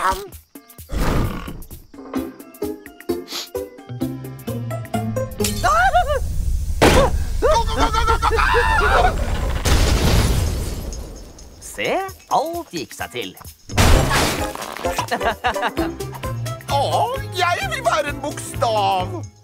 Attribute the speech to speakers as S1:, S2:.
S1: Se, alt gikk seg til.
S2: Jeg vil være en bokstav.